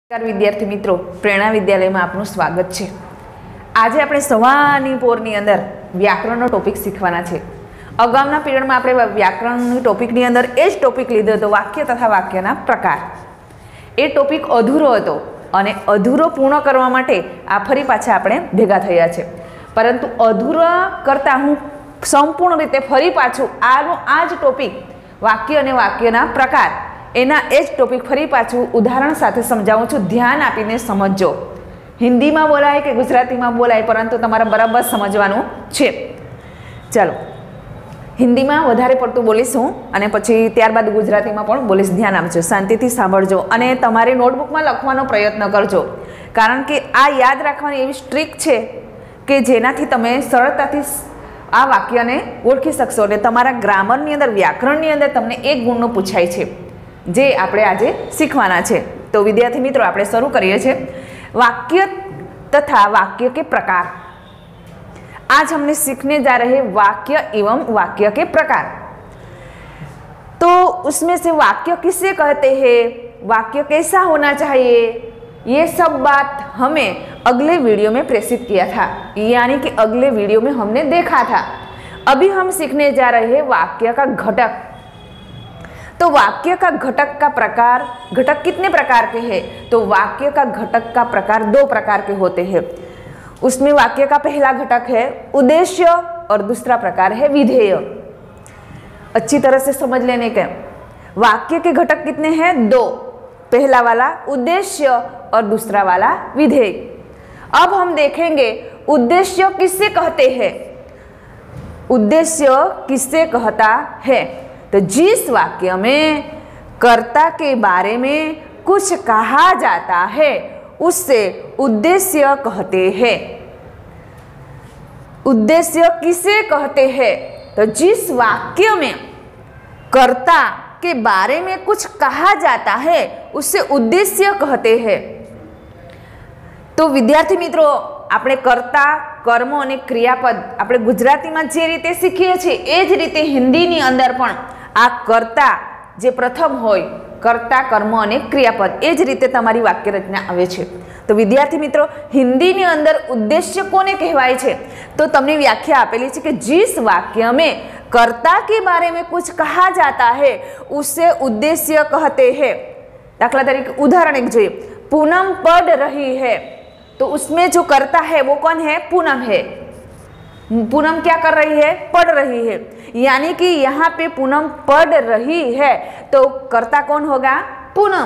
विद्यार्थी मित्रों, प्रेरणा विद्यालय में आपનું स्वागत है। आज આપણે સવારની પોરની અંદર વ્યાકરણનો ટોપિક શીખવાના છે। અગાઉના પીરિયડમાં આપણે વ્યાકરણની ટોપિકની અંદર એ જ ટોપિક લીધો હતો, વાક્ય તથા વાક્યના પ્રકાર। એ ટોપિક અધૂરો હતો અને અધૂરો પૂર્ણ કરવા માટે આ ફરી પાછા આપણે ભેગા થયા છે। પરંતુ અધૂરા કરતા હું સંપૂર્ણ રીતે ફરી પાછું આ જ ટોપિક વાક્ય અને વાક્યના પ્રકાર एना एज टॉपिक फरी पाछू उदाहरण साथे समझावुं छुं। ध्यान आपीने समझो। हिंदी में बोलाय के गुजराती में बोलाय, परंतु तमारे बराबर समझवानुं छे। चलो, हिंदी में वधारे पड़तुं बोलीश हूँ अने पछी त्यारबाद गुजराती में पण बोलीश। ध्यान आपजो, शांतिथी सांभळजो अने तमारे नोटबुक में लखवानो प्रयत्न करजो, कारण के आ याद राखवानी एवी ट्रीक छे के जेनाथी तमे सरळताथी आ वाक्यने ओळखी शकशो। अने तमारा ग्रामरनी अंदर, व्याकरणनी अंदर तमने एक गुणनो पूछाय छे, जे आपणे आजे सीखवाना छे। तो विद्यार्थी मित्रों, आपणे शुरू करीए छे। वाक्य तथा वाक्य के प्रकार। आज हमने सीखने जा रहे वाक्य एवं वाक्य के प्रकार। तो उसमें से वाक्य किसे कहते हैं, वाक्य कैसा होना चाहिए, ये सब बात हमें अगले वीडियो में प्रेषित किया था, यानी कि अगले वीडियो में हमने देखा था। अभी हम सीखने जा रहे हैं वाक्य का घटक। तो वाक्य का घटक का प्रकार, घटक कितने प्रकार के हैं? तो वाक्य का घटक का प्रकार दो प्रकार के होते हैं। उसमें वाक्य का पहला घटक है उद्देश्य और दूसरा प्रकार है विधेय। अच्छी तरह से समझ लेने के। वाक्य के घटक कितने हैं? दो। पहला वाला उद्देश्य और दूसरा वाला विधेय। अब हम देखेंगे उद्देश्य किससे कहते हैं। उद्देश्य किससे कहता है? तो जिस वाक्य में कर्ता के बारे में कुछ कहा जाता है उससे उद्देश्य कहते हैं। उद्देश्य किसे कहते हैं? तो जिस वाक्य में कर्ता के बारे में कुछ कहा जाता है उससे उद्देश्य कहते हैं। तो विद्यार्थी मित्रों, આપણે कर्ता, कर्म और क्रियापद આપણે ગુજરાતીમાં જે રીતે શીખીએ છીએ એ જ રીતે હિન્દીની અંદર પણ आ कर्ता जे प्रथम होय, कर्ता, कर्म और क्रियापद, ए ज रीते तमारी वाक्य रचना आवे छे। तो विद्यार्थी मित्रों, हिंदी नी अंदर उद्देश्य कोने कहेवाय छे? तो तमने व्याख्या आपेली छे कि जिस वाक्य में कर्ता के बारे में कुछ कहा जाता है उसे उद्देश्य कहते हैं। दाखला तरीके उदाहरण एक જોઈએ। पूनम पढ़ रही है, तो उसमें जो कर्ता है वो कौन है? पूनम है। पूनम क्या कर रही है? पढ़ रही है। यानी कि यहाँ पे पूनम पढ़ रही है, तो कर्ता कौन होगा? पूनम।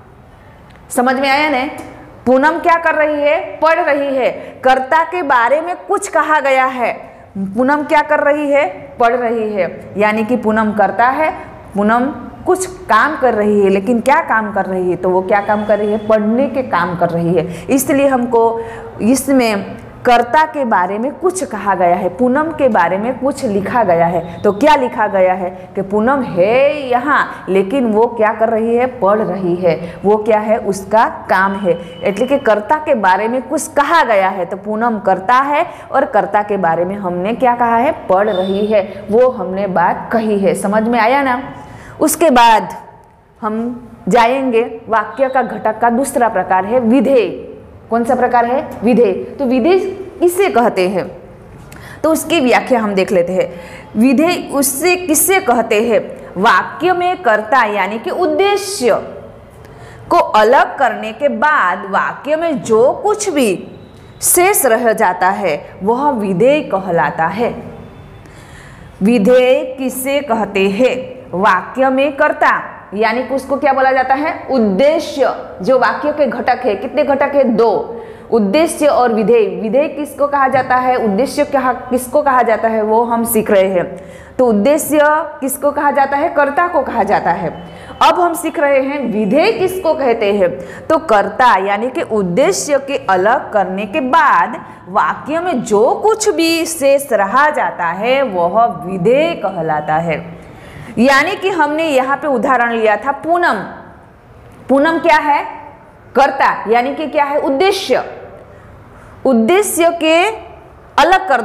समझ में आया ने? पूनम क्या कर रही है? पढ़ रही है। कर्ता के बारे में कुछ कहा गया है, पूनम क्या कर रही है? पढ़ रही है। यानी कि पूनम करता है, पूनम कुछ काम कर रही है, लेकिन क्या काम कर रही है? तो वो क्या काम कर रही है? पढ़ने के काम कर रही है। इसलिए हमको इसमें कर्ता के बारे में कुछ कहा गया है, पूनम के बारे में कुछ लिखा गया है। तो क्या लिखा गया है? कि पूनम है यहाँ, लेकिन वो क्या कर रही है? पढ़ रही है। वो क्या है? उसका काम है। એટલે કે कर्ता के बारे में कुछ कहा गया है, तो पूनम करता है और कर्ता के बारे में हमने क्या कहा है? पढ़ रही है। वो हमने बात कही है। समझ में आया ना? उसके बाद हम जाएंगे वाक्य का घटक का दूसरा प्रकार है विधेय। कौन सा प्रकार है? विधेय। तो विधेय किसे कहते हैं? तो उसकी व्याख्या हम देख लेते हैं। विधेय उससे किससे कहते हैं? वाक्य में कर्ता यानी कि उद्देश्य को अलग करने के बाद वाक्य में जो कुछ भी शेष रह जाता है वह विधेय कहलाता है। विधेय किससे कहते हैं? वाक्य में कर्ता यानी कि उसको क्या बोला जाता है? उद्देश्य। जो वाक्य के घटक है, कितने घटक है? दो। उद्देश्य और विधेय। विधेय किसको कहा जाता है? उद्देश्य किसको कहा जाता है? वो हम सीख रहे हैं। तो उद्देश्य किसको कहा जाता है? कर्ता को कहा जाता है। अब हम सीख रहे हैं विधेय किसको कहते हैं? तो कर्ता यानी कि उद्देश्य के अलग करने के बाद वाक्य में जो कुछ भी शेष रहा जाता है वह विधेय कहलाता है। यानी कि हमने यहाँ पे उदाहरण लिया था पूनम। पूनम क्या है? कर्ता, यानी कि क्या है? उद्देश्य। उद्देश्य के अलग कर दो,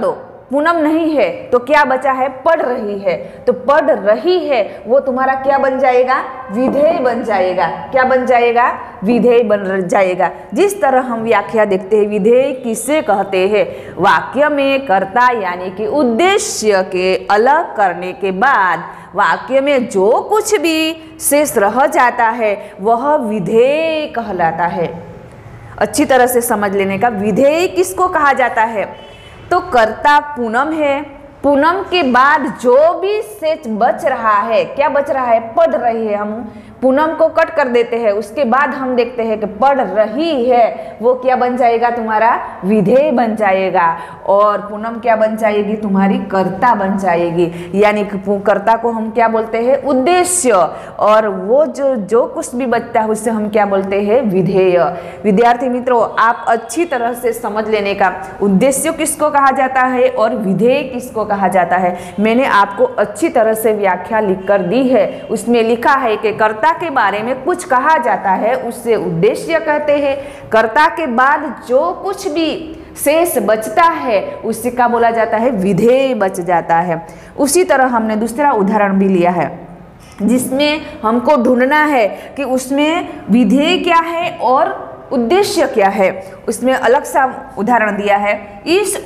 पूनम नहीं है तो क्या बचा है, पढ़ रही है। तो पढ़ रही है वो तुम्हारा क्या बन जाएगा, विधेय बन जाएगा। क्या बन जाएगा, विधेय बन जाएगा। जिस तरह हम व्याख्या देखते हैं, विधेय किसे कहते हैं, वाक्य में कर्ता यानी कि उद्देश्य के अलग करने के बाद वाक्य में जो कुछ भी शेष रह जाता है वह विधेय कहलाता है। अच्छी तरह से समझ लेने का, विधेय किसको कहा जाता है, तो कर्ता पूनम है, पूनम के बाद जो भी शेष बच रहा है, क्या बच रहा है, पढ़ रही है। हम पूनम को कट कर देते हैं, उसके बाद हम देखते हैं कि पढ़ रही है, वो क्या बन जाएगा, तुम्हारा विधेय बन जाएगा। और पूनम क्या बन जाएगी, तुम्हारी कर्ता बन जाएगी। यानी कि कर्ता को हम क्या बोलते हैं, उद्देश्य, और वो जो कुछ भी बचता है उससे हम क्या बोलते हैं, विधेय। विद्यार्थी मित्रों, आप अच्छी तरह से समझ लेने का, उद्देश्य किसको कहा जाता है और विधेय किसको कहा जाता है। मैंने आपको अच्छी तरह से व्याख्या लिख कर दी है, उसमें लिखा है कि कर्ता के बारे में कुछ कहा जाता है उससे उद्देश्य कहते हैं। कर्ता के बाद जो कुछ भी शेष बचता है उससे क्या बोला जाता है, विधेय बच जाता है। उसी तरह हमने दूसरा उदाहरण भी लिया है जिसमें हमको ढूंढना है कि उसमें विधेय क्या है और उद्देश्य क्या है। उसमें अलग सा उदाहरण दिया है, इस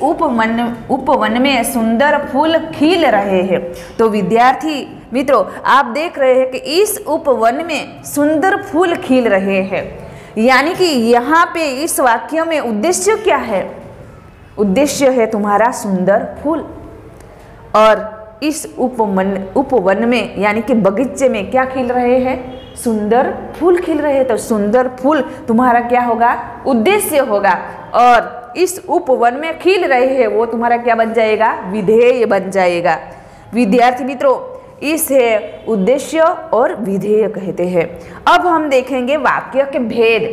उपवन में सुंदर फूल खिल रहे हैं। तो विद्यार्थी मित्रों, आप देख रहे हैं कि इस उपवन में सुंदर फूल खिल रहे हैं, यानी कि यहाँ पे इस वाक्य में उद्देश्य क्या है, उद्देश्य है तुम्हारा सुंदर फूल। और इस उपवन में यानी कि बगीचे में क्या खिल रहे हैं, सुंदर फूल खिल रहे हैं। तो सुंदर फूल तुम्हारा क्या होगा, उद्देश्य होगा। और इस उपवन में खिल रहे हैं वो तुम्हारा क्या बन जाएगा, विधेय बन जाएगा। विद्यार्थी मित्रों, इस है उद्देश्य और विधेय कहते हैं। अब हम देखेंगे वाक्य के भेद,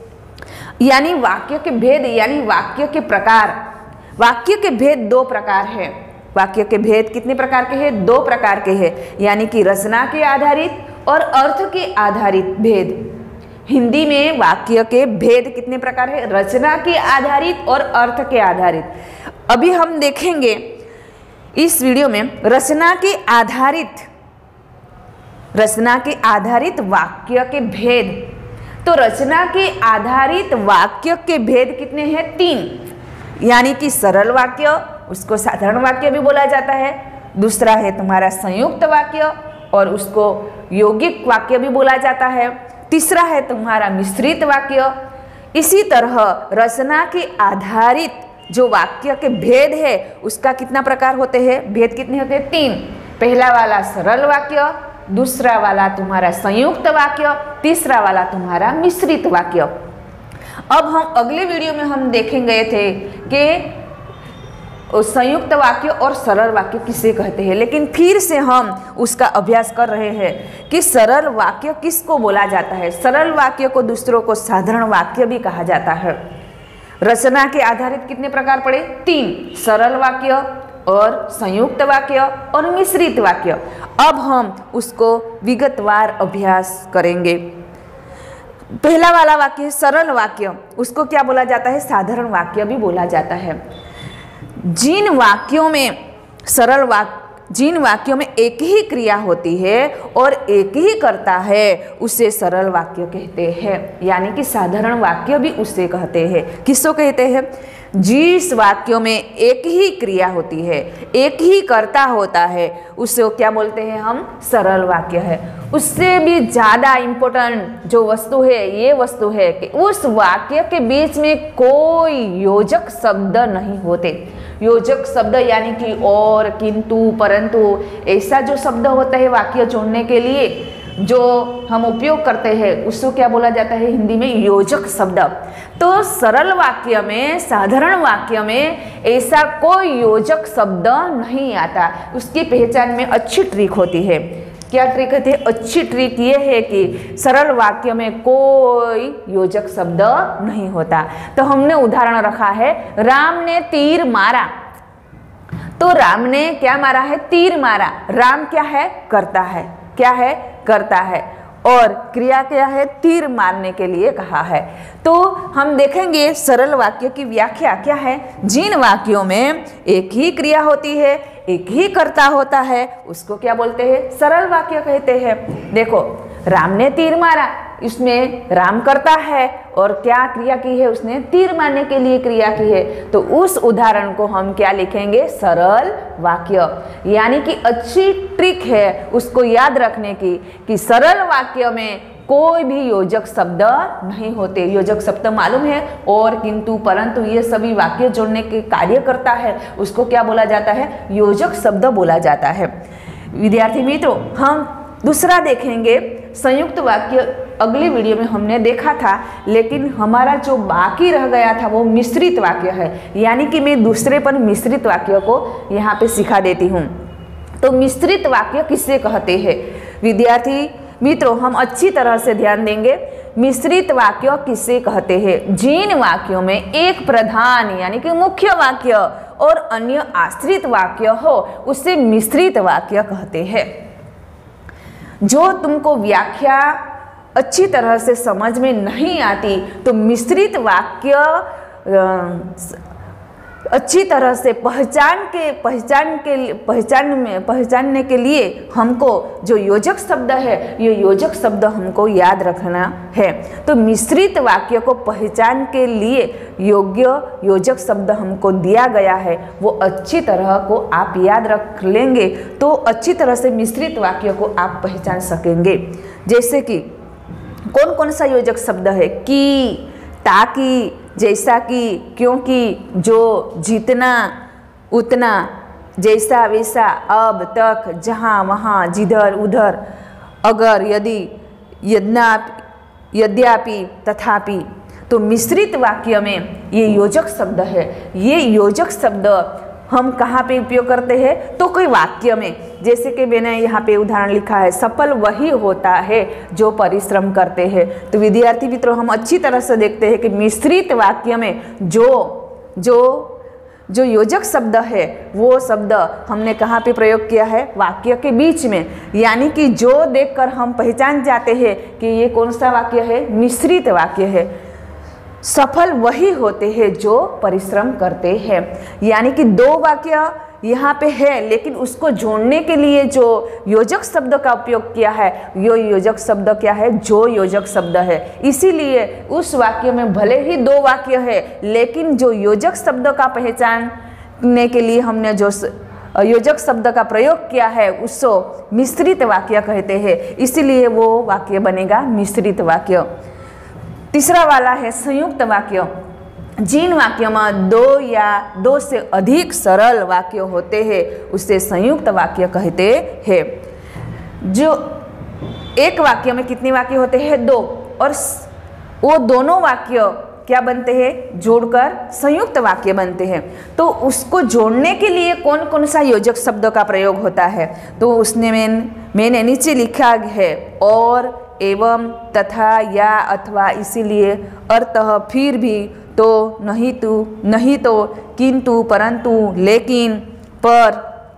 यानी वाक्य के भेद यानी वाक्य के प्रकार। वाक्य के भेद दो प्रकार हैं। वाक्य के भेद कितने प्रकार के हैं, दो प्रकार के हैं, यानी कि रचना के आधारित और अर्थ के आधारित भेद। हिंदी में वाक्य के भेद कितने प्रकार है, रचना के आधारित और अर्थ के आधारित। अभी हम देखेंगे इस वीडियो में रचना के आधारित वाक्य के भेद। तो रचना के आधारित वाक्य के भेद कितने हैं, 3। यानी कि सरल वाक्य, उसको साधारण वाक्य भी बोला जाता है। दूसरा है तुम्हारा संयुक्त वाक्य और उसको यौगिक वाक्य भी बोला जाता है। तीसरा है तुम्हारा मिश्रित वाक्य। इसी तरह रचना के आधारित जो वाक्य के भेद है उसका कितना प्रकार होते हैं, भेद कितने होते हैं, 3। पहला वाला सरल वाक्य, दूसरा वाला तुम्हारा संयुक्त वाक्य, तीसरा वाला तुम्हारा मिश्रित वाक्य। अब हम अगले वीडियो में हम देखेंगे थे कि संयुक्त वाक्य और सरल वाक्य किसे कहते हैं, लेकिन फिर से हम उसका अभ्यास कर रहे हैं कि सरल वाक्य किसको बोला जाता है। सरल वाक्य को दूसरों को साधारण वाक्य भी कहा जाता है। रचना के आधारित कितने प्रकार पड़े, 3, सरल वाक्य और संयुक्त वाक्य और मिश्रित वाक्य। अब हम उसको विगतवार अभ्यास करेंगे। पहला वाला वाक्य सरल वाक्य, उसको क्या बोला जाता है, साधारण वाक्य भी बोला जाता है। जिन वाक्यों में एक ही क्रिया होती है और एक ही करता है उसे सरल वाक्य कहते हैं। यानी कि साधारण वाक्य भी उसे कहते हैं। किसको कहते हैं, जिस वाक्यों में एक ही क्रिया होती है, एक ही कर्ता होता है, उसे क्या बोलते हैं हम, सरल वाक्य है। उससे भी ज़्यादा इम्पोर्टेंट जो वस्तु है, ये वस्तु है कि उस वाक्य के बीच में कोई योजक शब्द नहीं होते। योजक शब्द यानी कि और, किंतु, परंतु, ऐसा जो शब्द होता है वाक्य जोड़ने के लिए जो हम उपयोग करते हैं उसको क्या बोला जाता है हिंदी में, योजक शब्द। तो सरल वाक्य में, साधारण वाक्य में ऐसा कोई योजक शब्द नहीं आता। उसकी पहचान में अच्छी ट्रिक होती है। क्या ट्रिक है, अच्छी ट्रिक ये है कि सरल वाक्य में कोई योजक शब्द नहीं होता। तो हमने उदाहरण रखा है, राम ने तीर मारा। तो राम ने क्या मारा है, तीर मारा। राम क्या है, करता है। क्या है, करता है। और क्रिया क्या है, तीर मारने के लिए कहा है। तो हम देखेंगे सरल वाक्य की व्याख्या क्या है। जिन वाक्यों में एक ही क्रिया होती है, एक ही कर्ता होता है, उसको क्या बोलते हैं, सरल वाक्य कहते हैं। देखो, राम ने तीर मारा, इसमें राम करता है और क्या क्रिया की है, उसने तीर मारने के लिए क्रिया की है। तो उस उदाहरण को हम क्या लिखेंगे, सरल वाक्य। यानी कि अच्छी ट्रिक है उसको याद रखने की कि सरल वाक्य में कोई भी योजक शब्द नहीं होते। योजक शब्द मालूम है और किंतु परंतु ये सभी वाक्य जोड़ने के कार्य करता है, उसको क्या बोला जाता है, योजक शब्द बोला जाता है। विद्यार्थी मित्रों, हम दूसरा देखेंगे संयुक्त वाक्य। अगली वीडियो में हमने देखा था, लेकिन हमारा जो बाकी रह गया था वो मिश्रित वाक्य है। यानी कि मैं दूसरे पर मिश्रित वाक्य को यहाँ पे सिखा देती हूँ। तो मिश्रित वाक्य किससे कहते हैं विद्यार्थी मित्रों, हम अच्छी तरह से ध्यान देंगे। मिश्रित वाक्य किससे कहते हैं, जिन वाक्यों में एक प्रधान यानी कि मुख्य वाक्य और अन्य आश्रित वाक्य हो, उससे मिश्रित वाक्य कहते हैं। जो तुमको व्याख्या अच्छी तरह से समझ में नहीं आती, तो मिश्रित वाक्य अच्छी तरह से पहचानने के लिए हमको जो योजक शब्द है, ये योजक शब्द हमको याद रखना है। तो मिश्रित वाक्य को पहचान के लिए योग्य योजक शब्द हमको दिया गया है, वो अच्छी तरह को आप याद रख लेंगे तो अच्छी तरह से मिश्रित वाक्य को आप पहचान सकेंगे। जैसे कि कौन कौन सा योजक शब्द है, कि, ताकि, जैसा कि, क्योंकि, जो, जितना, उतना, जैसा वैसा, अब तक, जहाँ वहाँ, जिधर उधर, अगर, यदि, यद्यपि, तथापि। तो मिश्रित वाक्य में ये योजक शब्द है। ये योजक शब्द हम कहाँ पे उपयोग करते हैं, तो कोई वाक्य में। जैसे कि मैंने यहाँ पे उदाहरण लिखा है, सफल वही होता है जो परिश्रम करते हैं। तो विद्यार्थी मित्रों, हम अच्छी तरह से देखते हैं कि मिश्रित वाक्य में जो योजक शब्द है, वो शब्द हमने कहाँ पे प्रयोग किया है, वाक्य के बीच में। यानी कि जो देखकर हम पहचान जाते हैं कि ये कौन सा वाक्य है, मिश्रित वाक्य है। सफल वही होते हैं जो परिश्रम करते हैं। यानी कि दो वाक्य यहाँ पे है, लेकिन उसको जोड़ने के लिए जो योजक शब्द का उपयोग किया है, यो योजक शब्द क्या है, जो योजक शब्द है। इसीलिए उस वाक्य में भले ही दो वाक्य है, लेकिन जो योजक शब्द का पहचानने के लिए हमने जो योजक शब्द का प्रयोग किया है, उसको मिश्रित वाक्य कहते हैं। इसीलिए वो वाक्य बनेगा मिश्रित वाक्य। तीसरा वाला है संयुक्त वाक्य। जिन वाक्यों में दो या दो से अधिक सरल वाक्य होते हैं, उसे संयुक्त वाक्य कहते हैं। जो एक वाक्य में कितने वाक्य होते हैं, दो, और वो दोनों वाक्य क्या बनते हैं, जोड़कर संयुक्त वाक्य बनते हैं। तो उसको जोड़ने के लिए कौन कौन सा योजक शब्द का प्रयोग होता है, तो उसने मैंने नीचे लिखा है, और, एवं, तथा, या, अथवा, इसीलिए, अतः, फिर भी, तो, नहीं तो, किंतु, परंतु, लेकिन, पर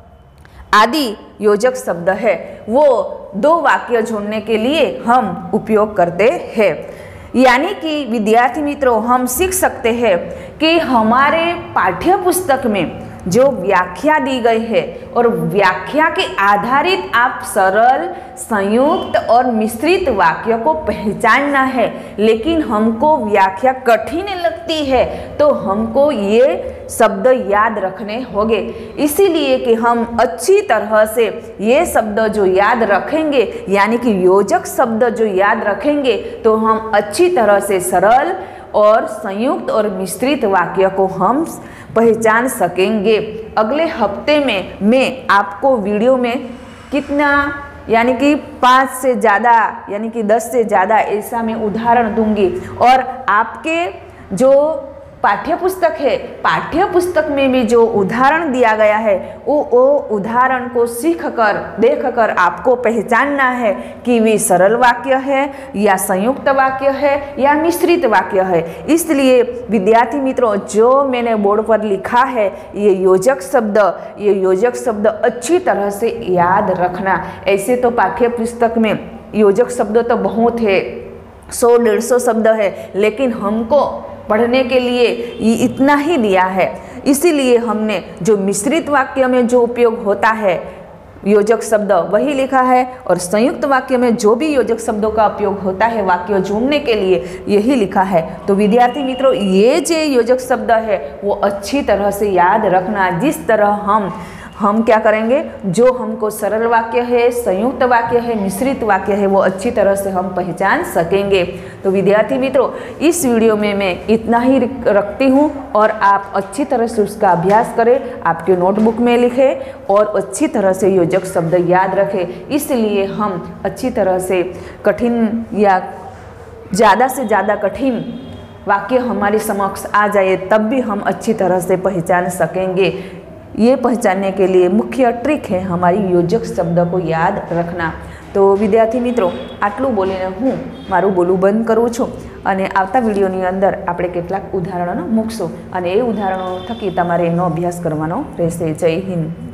आदि योजक शब्द है। वो दो वाक्य जोड़ने के लिए हम उपयोग करते हैं। यानी कि विद्यार्थी मित्रों, हम सीख सकते हैं कि हमारे पाठ्य पुस्तक में जो व्याख्या दी गई है, और व्याख्या के आधारित आप सरल, संयुक्त और मिश्रित वाक्य को पहचानना है। लेकिन हमको व्याख्या कठिन लगती है, तो हमको ये शब्द याद रखने होंगे। इसीलिए कि हम अच्छी तरह से ये शब्द जो याद रखेंगे, यानी कि योजक शब्द जो याद रखेंगे, तो हम अच्छी तरह से सरल और संयुक्त और मिश्रित वाक्य को हम पहचान सकेंगे। अगले हफ्ते में मैं आपको वीडियो में कितना, यानी कि 5 से ज़्यादा, यानी कि 10 से ज़्यादा ऐसा मैं उदाहरण दूंगी, और आपके जो पाठ्य पुस्तक है, पाठ्य पुस्तक में भी जो उदाहरण दिया गया है, वो उदाहरण को सीखकर, देखकर आपको पहचानना है कि वे सरल वाक्य है या संयुक्त वाक्य है या मिश्रित वाक्य है। इसलिए विद्यार्थी मित्रों, जो मैंने बोर्ड पर लिखा है, ये योजक शब्द अच्छी तरह से याद रखना। ऐसे तो पाठ्य पुस्तक में योजक शब्द तो बहुत है, 100-150 शब्द है, लेकिन हमको पढ़ने के लिए ये इतना ही दिया है। इसीलिए हमने जो मिश्रित वाक्य में जो उपयोग होता है योजक शब्द वही लिखा है, और संयुक्त वाक्य में जो भी योजक शब्दों का उपयोग होता है वाक्य जोड़ने के लिए यही लिखा है। तो विद्यार्थी मित्रों, ये जो योजक शब्द है वो अच्छी तरह से याद रखना। जिस तरह हम क्या करेंगे, जो हमको सरल वाक्य है, संयुक्त वाक्य है, मिश्रित वाक्य है, वो अच्छी तरह से हम पहचान सकेंगे। तो विद्यार्थी मित्रों, इस वीडियो में मैं इतना ही रखती हूँ, और आप अच्छी तरह से उसका अभ्यास करें, आपके नोटबुक में लिखें और अच्छी तरह से योजक शब्द याद रखें। इसलिए हम अच्छी तरह से कठिन या ज़्यादा से ज़्यादा कठिन वाक्य हमारे समक्ष आ जाए तब भी हम अच्छी तरह से पहचान सकेंगे। ये पहचानने के लिए मुख्य ट्रिक है हमारी योजक शब्द को याद रखना। तो विद्यार्थी मित्रों, आटલું બોલીને હું મારું બોલવું બંધ કરું છું, અને આવતા વિડીયોની અંદર આપણે કેટલાક ઉદાહરણો મૂકશું, અને એ ઉદાહરણો થકી તમારે એનો અભ્યાસ કરવાનો રહેશે। જય હિન્દ।